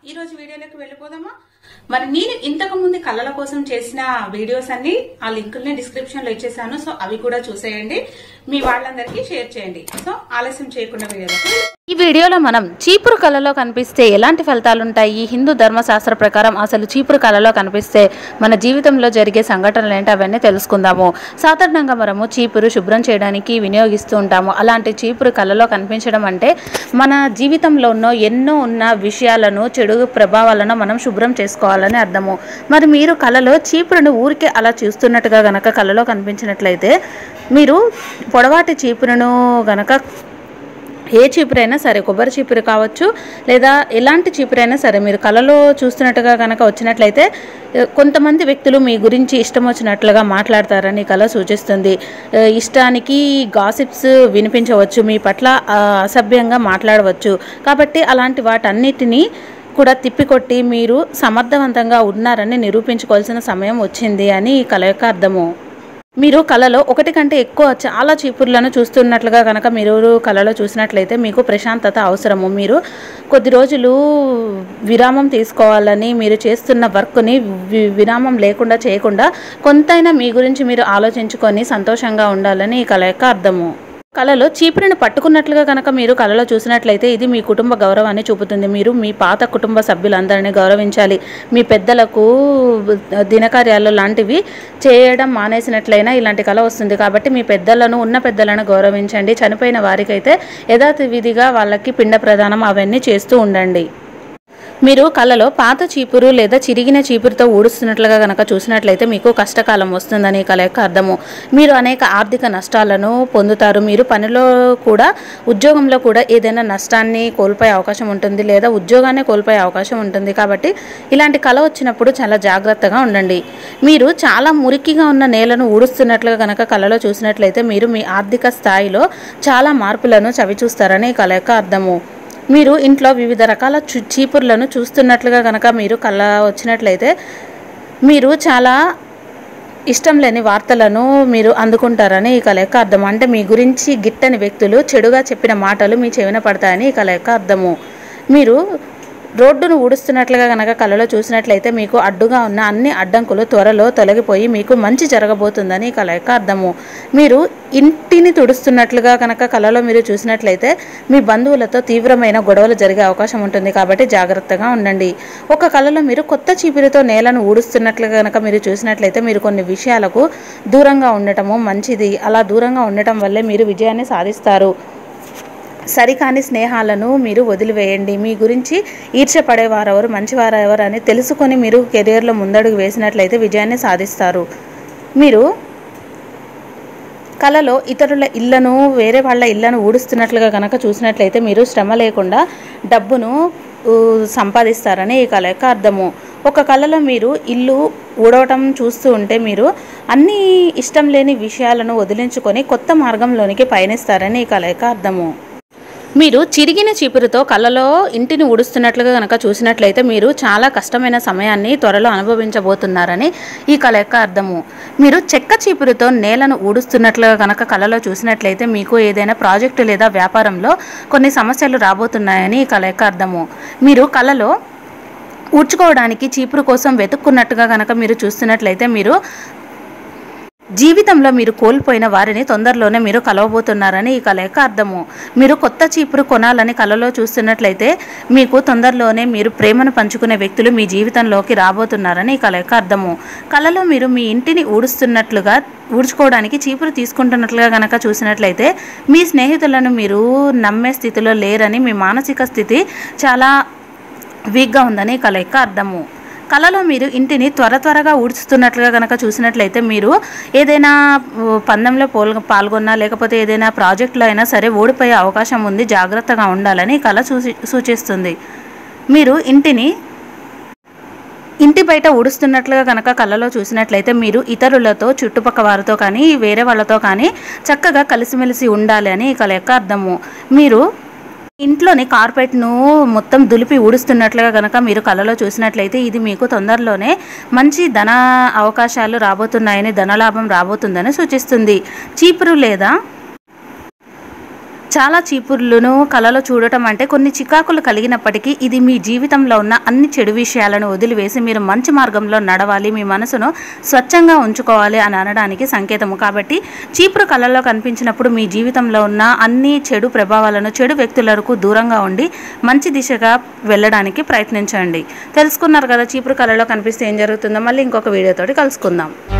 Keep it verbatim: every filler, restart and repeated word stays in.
ఈ రోజు వీడియోలోకి వెళ్ళిపోదామా. మరి నేను ఇంతకు ముందు కళల కోసం చేసిన వీడియోస్ అన్ని ఆ లింకుల్ని డిస్క్రిప్షన్ లో ఇచ్చేసాను. సో అవి కూడా చూసేయండి, మీ వాళ్ళందరికీ షేర్ చేయండి. సో ఆలస్యం చేయకుండా వీడియోలోకి ఈ వీడియోలో మనం చీపురు కళలో కనిపిస్తే ఎలాంటి ఫలితాలు ఉంటాయి, హిందూ ధర్మశాస్త్ర ప్రకారం అసలు చీపురు కళలో కనిపిస్తే మన జీవితంలో జరిగే సంఘటనలు ఏంటి అవన్నీ తెలుసుకుందాము. సాధారణంగా మనము చీపురు శుభ్రం చేయడానికి వినియోగిస్తూ ఉంటాము. అలాంటి చీపురు కళలో కనిపించడం అంటే మన జీవితంలో ఉన్న ఎన్నో ఉన్న విషయాలను, చెడు ప్రభావాలను మనం శుభ్రం చేసుకోవాలని అర్థము. మరి మీరు కళలో చీపురును ఊరికే అలా చూస్తున్నట్టుగా గనక కళలో కనిపించినట్లయితే మీరు పొడవాటి చీపురును గనక, ఏ చీపురైనా సరే, కొబ్బరి చీపురు కావచ్చు లేదా ఎలాంటి చీపురైనా సరే, మీరు కళలో చూస్తున్నట్టుగా కనుక వచ్చినట్లయితే కొంతమంది వ్యక్తులు మీ గురించి ఇష్టం వచ్చినట్లుగా మాట్లాడతారని కళ సూచిస్తుంది. ఇష్టానికి గాసిప్స్ వినిపించవచ్చు, మీ పట్ల అసభ్యంగా మాట్లాడవచ్చు. కాబట్టి అలాంటి వాటన్నిటినీ కూడా తిప్పికొట్టి మీరు సమర్థవంతంగా ఉన్నారని నిరూపించుకోవాల్సిన సమయం వచ్చింది అని ఈ కళ యొక్క అర్థము. మీరు కళలో ఒకటి కంటే ఎక్కువ చాలా చీపుర్లను చూస్తున్నట్లుగా కనుక మీరు కళలో చూసినట్లయితే మీకు ప్రశాంతత అవసరము. మీరు కొద్ది రోజులు విరామం తీసుకోవాలని, మీరు చేస్తున్న వర్క్ని విరామం లేకుండా చేయకుండా కొంతైనా మీ గురించి మీరు ఆలోచించుకొని సంతోషంగా ఉండాలని ఈ కళ యొక్క అర్థము. కళలో చీపురుని పట్టుకున్నట్లుగా కనుక మీరు కళలో చూసినట్లయితే ఇది మీ కుటుంబ గౌరవాన్ని చూపుతుంది. మీరు మీ పాత కుటుంబ సభ్యులందరినీ గౌరవించాలి. మీ పెద్దలకు దినకార్యాలు లాంటివి చేయడం మానేసినట్లయినా ఇలాంటి కళ వస్తుంది. కాబట్టి మీ పెద్దలను, ఉన్న పెద్దలను గౌరవించండి. చనిపోయిన వారికైతే యథావిధిగా వాళ్ళకి పిండ ప్రదానం అవన్నీ చేస్తూ ఉండండి. మీరు కళలో పాత చీపురు లేదా చిరిగిన చీపురుతో ఊడుస్తున్నట్లుగా కనుక చూసినట్లయితే మీకు కష్టకాలం వస్తుందని కళ యొక్క అర్థము. మీరు అనేక ఆర్థిక నష్టాలను పొందుతారు. మీరు పనిలో కూడా, ఉద్యోగంలో కూడా ఏదైనా నష్టాన్ని కోల్పోయే అవకాశం ఉంటుంది లేదా ఉద్యోగాన్ని కోల్పోయే అవకాశం ఉంటుంది. కాబట్టి ఇలాంటి కళ వచ్చినప్పుడు చాలా జాగ్రత్తగా ఉండండి. మీరు చాలా మురికిగా ఉన్న నేలను ఊడుస్తున్నట్లుగా కనుక కళలో చూసినట్లయితే మీరు మీ ఆర్థిక స్థాయిలో చాలా మార్పులను చవిచూస్తారని కళ యొక్క అర్థము. మీరు ఇంట్లో వివిధ రకాల చీపుర్లను చూస్తున్నట్లుగా కనుక మీరు కళ వచ్చినట్లయితే మీరు చాలా ఇష్టం లేని వార్తలను మీరు అందుకుంటారని ఈ కళ యొక్క అర్థం. అంటే మీ గురించి గిట్టని వ్యక్తులు చెడుగా చెప్పిన మాటలు మీ చెవిన పడతాయని ఈ కళ యొక్క అర్థము. మీరు రోడ్డును ఊడుస్తున్నట్లుగా కనుక కళలో చూసినట్లయితే మీకు అడ్డుగా ఉన్న అన్ని అడ్డంకులు త్వరలో తొలగిపోయి మీకు మంచి జరగబోతుందని కళ యొక్క అర్థము. మీరు ఇంటిని తుడుస్తున్నట్లుగా కనుక కళలో మీరు చూసినట్లయితే మీ బంధువులతో తీవ్రమైన గొడవలు జరిగే అవకాశం ఉంటుంది. కాబట్టి జాగ్రత్తగా ఉండండి. ఒక కళలో మీరు కొత్త చీపురుతో నేలను ఊడుస్తున్నట్లుగా కనుక మీరు చూసినట్లయితే మీరు కొన్ని విషయాలకు దూరంగా ఉండటము మంచిది. అలా దూరంగా ఉండటం వల్లే మీరు విజయాన్ని సాధిస్తారు. సరికాని స్నేహాలను మీరు వదిలివేయండి. మీ గురించి ఈర్ష్యపడేవారెవరు, మంచివారెవరు అని తెలుసుకొని మీరు కెరియర్లో ముందడుగు వేసినట్లయితే విజయాన్ని సాధిస్తారు. మీరు కళలో ఇతరుల ఇళ్లను, వేరే వాళ్ళ ఇళ్లను ఊడుస్తున్నట్లుగా కనుక చూసినట్లయితే మీరు శ్రమ లేకుండా డబ్బును సంపాదిస్తారని ఈ కళ యొక్క అర్థము. ఒక కళలో మీరు ఇల్లు ఊడవటం చూస్తూ ఉంటే మీరు అన్ని ఇష్టం లేని విషయాలను వదిలించుకొని కొత్త మార్గంలోనికి పయనిస్తారని ఈ కళ యొక్క అర్థము. మీరు చిరిగిన చీపురుతో కళలో ఇంటిని ఊడుస్తున్నట్లుగా కనుక చూసినట్లయితే మీరు చాలా కష్టమైన సమయాన్ని త్వరలో అనుభవించబోతున్నారని ఈ కళ యొక్క అర్థము. మీరు చెక్క చీపురుతో నేలను ఊడుస్తున్నట్లుగా కనుక కళలో చూసినట్లయితే మీకు ఏదైనా ప్రాజెక్టు లేదా వ్యాపారంలో కొన్ని సమస్యలు రాబోతున్నాయని ఈ కళ యొక్క అర్థము. మీరు కళలో ఊడ్చుకోవడానికి చీపురు కోసం వెతుక్కున్నట్టుగా కనుక మీరు చూస్తున్నట్లయితే మీరు జీవితంలో మీరు కోల్పోయిన వారిని తొందరలోనే మీరు కలవబోతున్నారని ఈ కళ యొక్క అర్థము. మీరు కొత్త చీపురు కొనాలని కళలో చూస్తున్నట్లయితే మీకు తొందరలోనే మీరు ప్రేమను పంచుకునే వ్యక్తులు మీ జీవితంలోకి రాబోతున్నారని ఈ కళ యొక్క అర్థము. కళలో మీరు మీ ఇంటిని ఊడుస్తున్నట్లుగా, ఊడ్చుకోవడానికి చీపురు తీసుకుంటున్నట్లుగా కనుక చూసినట్లయితే మీ స్నేహితులను మీరు నమ్మే స్థితిలో లేరని, మీ మానసిక స్థితి చాలా వీక్గా ఉందని ఈ కళ యొక్క అర్థము. కళలో మీరు ఇంటిని త్వర త్వరగా ఊడ్చుతున్నట్లుగా కనుక చూసినట్లయితే మీరు ఏదైనా పందెంలో పోల్ పాల్గొన్నా లేకపోతే ఏదైనా ప్రాజెక్టులో అయినా సరే ఓడిపోయే అవకాశం ఉంది. జాగ్రత్తగా ఉండాలని కళ సూచి సూచిస్తుంది. మీరు ఇంటిని ఇంటి బయట ఊడుస్తున్నట్లుగా కనుక కళలో చూసినట్లయితే మీరు ఇతరులతో, చుట్టుపక్క వారితో కానీ వేరే వాళ్ళతో కానీ చక్కగా కలిసిమెలిసి ఉండాలి అని ఈ కళ యొక్క అర్థము. మీరు ఇంట్లోని కార్పెట్ను మొత్తం దులిపి ఊడుస్తున్నట్లుగా కనుక మీరు కళలో చూసినట్లయితే ఇది మీకు తొందరలోనే మంచి ధన అవకాశాలు రాబోతున్నాయని, ధనలాభం రాబోతుందని సూచిస్తుంది. చీపురు లేదా చాలా చీపుర్లను కలలో చూడటం అంటే కొన్ని చికాకులు కలిగినప్పటికీ ఇది మీ జీవితంలో ఉన్న అన్ని చెడు విషయాలను వదిలివేసి మీరు మంచి మార్గంలో నడవాలి, మీ మనసును స్వచ్ఛంగా ఉంచుకోవాలి అని అనడానికి సంకేతము. కాబట్టి చీపురు కలలో కనిపించినప్పుడు మీ జీవితంలో ఉన్న అన్ని చెడు ప్రభావాలను, చెడు వ్యక్తులకు దూరంగా ఉండి మంచి దిశగా వెళ్ళడానికి ప్రయత్నించండి. తెలుసుకున్నారు కదా చీపురు కలలో కనిపిస్తే ఏం జరుగుతుందో. మళ్ళీ ఇంకొక వీడియోతోటి కలుసుకుందాం.